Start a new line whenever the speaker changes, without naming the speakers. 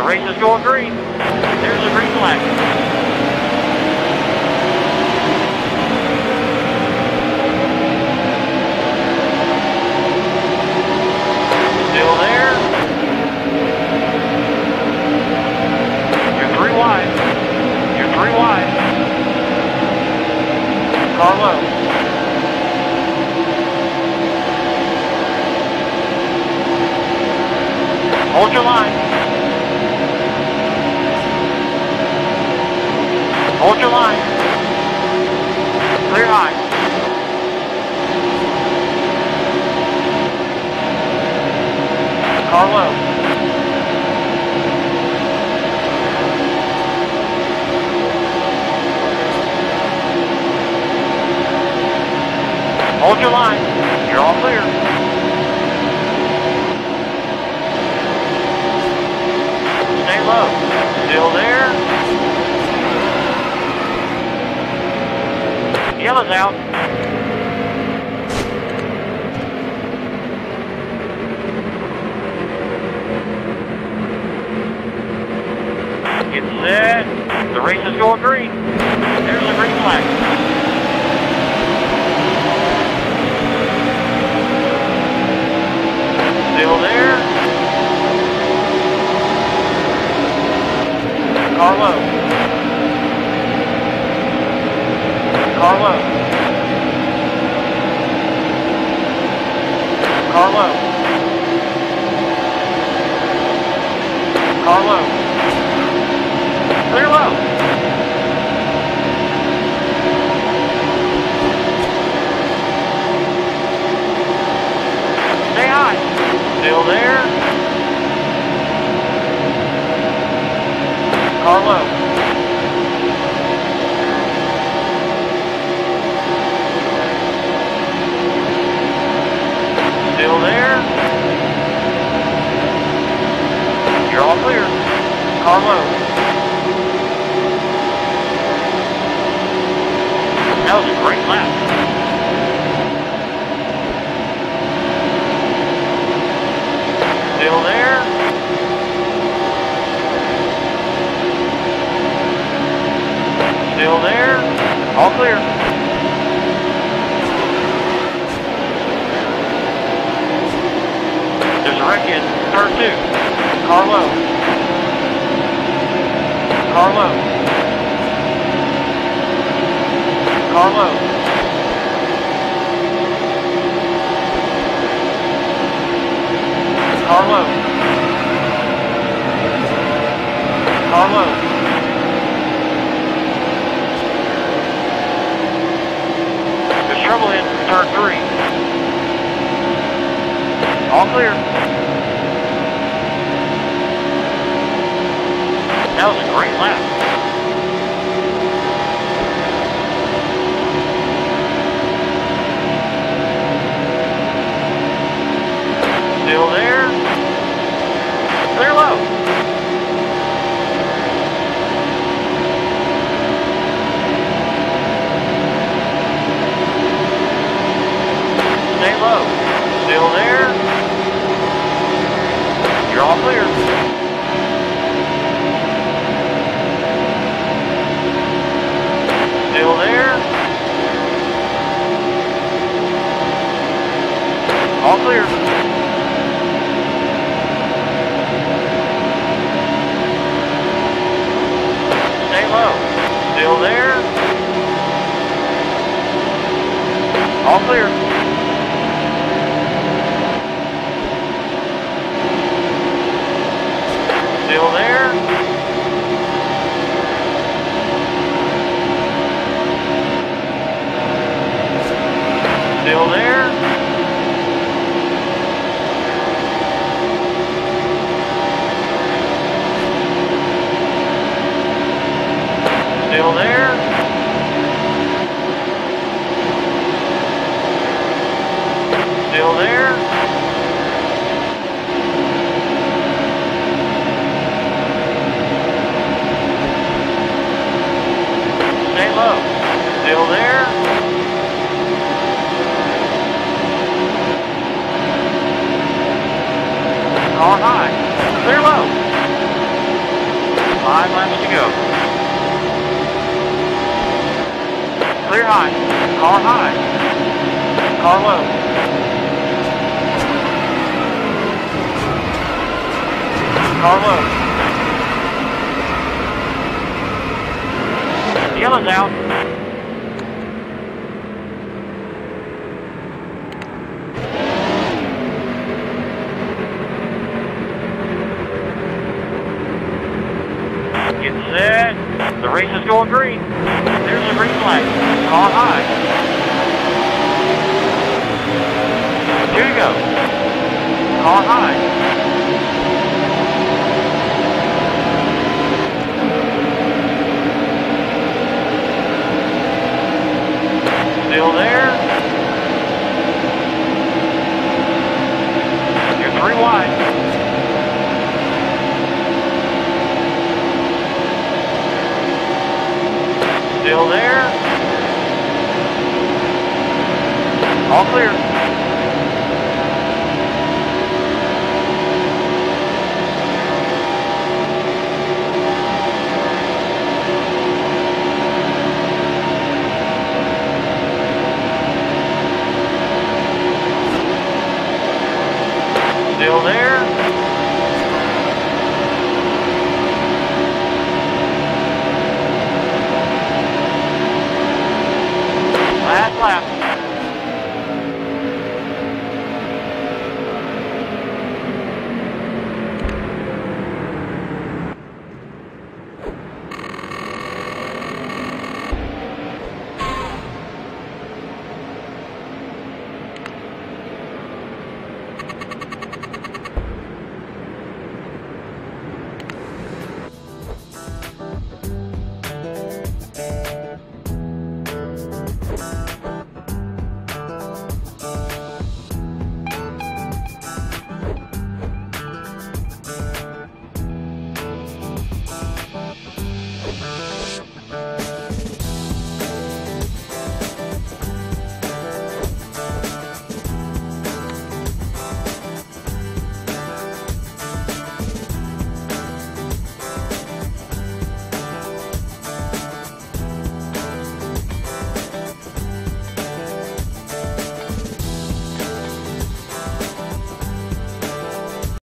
race is going green. There's a green flag. Still there. You're 3 wide. You're 3 wide. Car low. Hold your line. Hold your line. Clear high. Car low. Hold your line. You're all clear. Stay low. Still there. Yellow's out. Get set. The race is going green. There's a green flag. Still there. Car low. Car low. Car low. Car low. Clear low. Stay high. Still there. Car low. Still there. You're all clear. Car low. That was a great lap. Still there. Still there. All clear. There's a wreck in turn 2. Car low. Car low. Car low. Car low. Car low. There's trouble in turn 3. All clear. That was a great lap. Still there. Clear low. Stay low. Still there. You're all clear. Still there. All clear. Stay low. Still there. All clear. Still there. Still there. Still there. Still there. Stay low. Still there. Car high. Clear low. Clear high. Car high. Car low. Car low. Yellow's out. Getting set. The race is going green. There's the green flag. Car high. 2 to go. Car high. Still there. You're 3 wide. Still there. All clear. Still there.